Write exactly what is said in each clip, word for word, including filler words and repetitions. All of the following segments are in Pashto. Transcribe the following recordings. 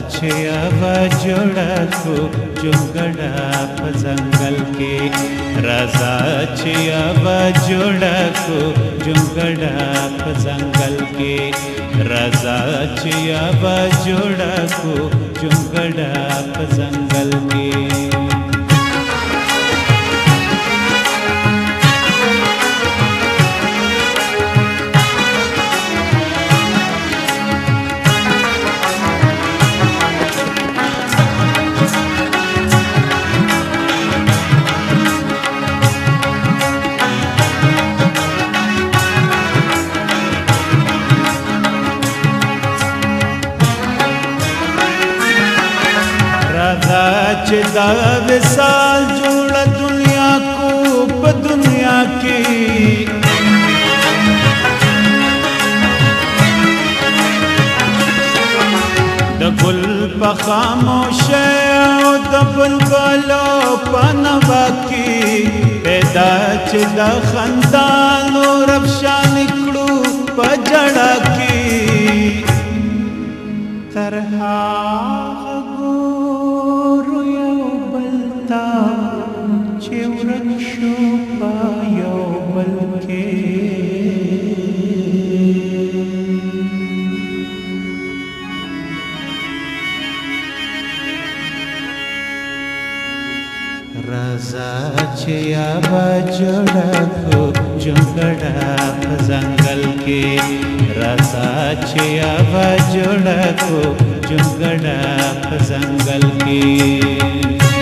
छे आवा जोड़ा को जुगड़ा जंगल के राजा छे आवा जोड़ा को जुगड़ा जंगल के राजा छे आवा जोड़ा को जुगड़ा जंगल के दा विसाल जोड़ा दुनिया को प दुनिया की द गुल प खामोश द बुलबुलो प नवा की पैदा च द खंदान और अफशा निकड़ू प जड़ा की तरहा वृक्षो पायो बल के राजा छे आवा जोड़ा को जुगड़ा जंगल के राजा छे आवा जोड़ा को जुगड़ा जंगल के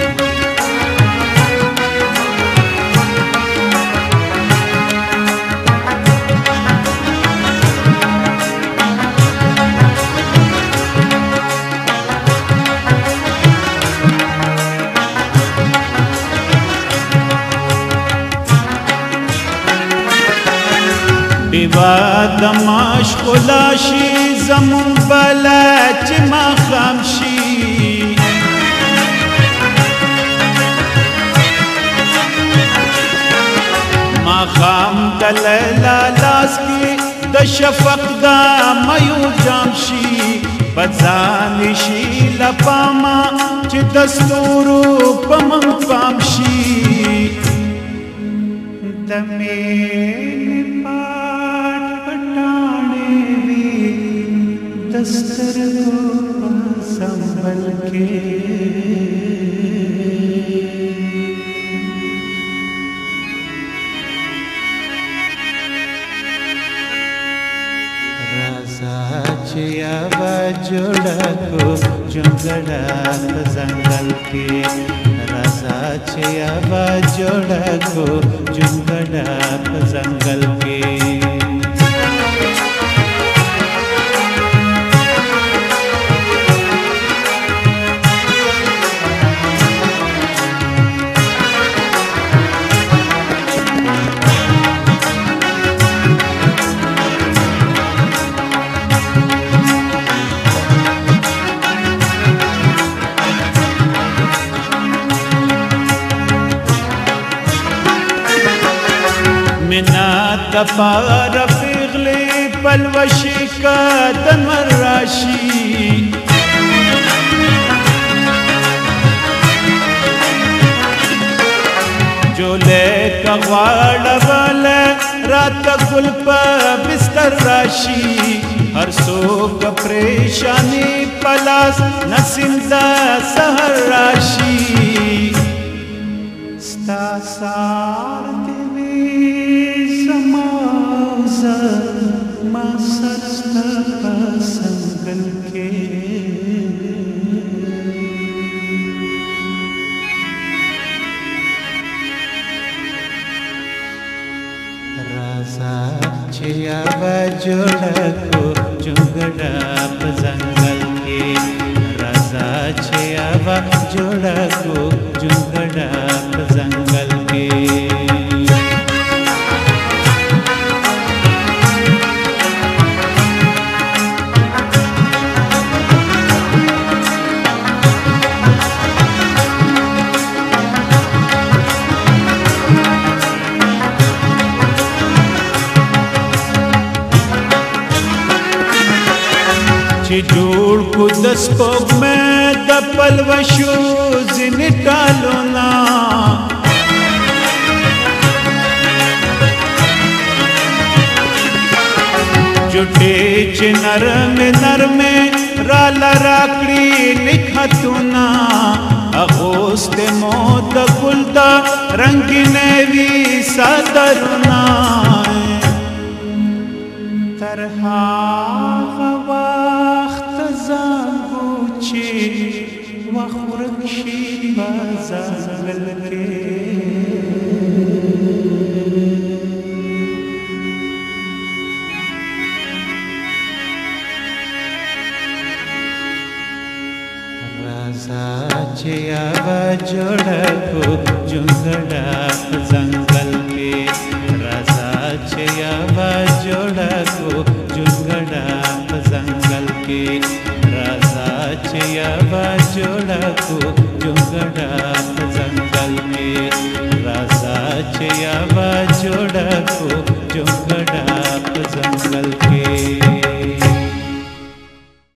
विवाद माशकुलाशी जमुन बलाच माखामशी माखाम दलला लास्की द शफक दा मयू जामशी बजानिशी लपामा च दस्तूरू पमम पामशी दमे दस्तर संभल के राजा छे आवा जोड़ा को जुगड़ा जंगल के राजा छे आवा जोड़ा को जुगड़ा जंगल के मिना तपार फिगले पलवशी का तनवर राशि जो ले कवाड़ वाले रात गुल पर बिस्तर राशि हर सोक परेशानी पलास नसिंदा सहर राशि स्तासार संगल के राजा छे आवा जोड़ा को जुगड़ा जंगल के राजा छे आवा जोड़ा को जुगड़ा जंगल के چې جوړ کو د سپوږمۍ د پلوشو ځینې ټالونه جوټې چې نرمې نرمې راله راکړي نښتونه اغوستې مو د ګل د رنګینې وي صدرونه تر هغه وخته زانګو چې وخت ورک شي په ځنګل کې राजा چې یوه جوړه کو جونګړه په ځنګل کې راځه چې یوه جوړه کو جونګړه په ځنګل کې راځه چې یوه جوړه کو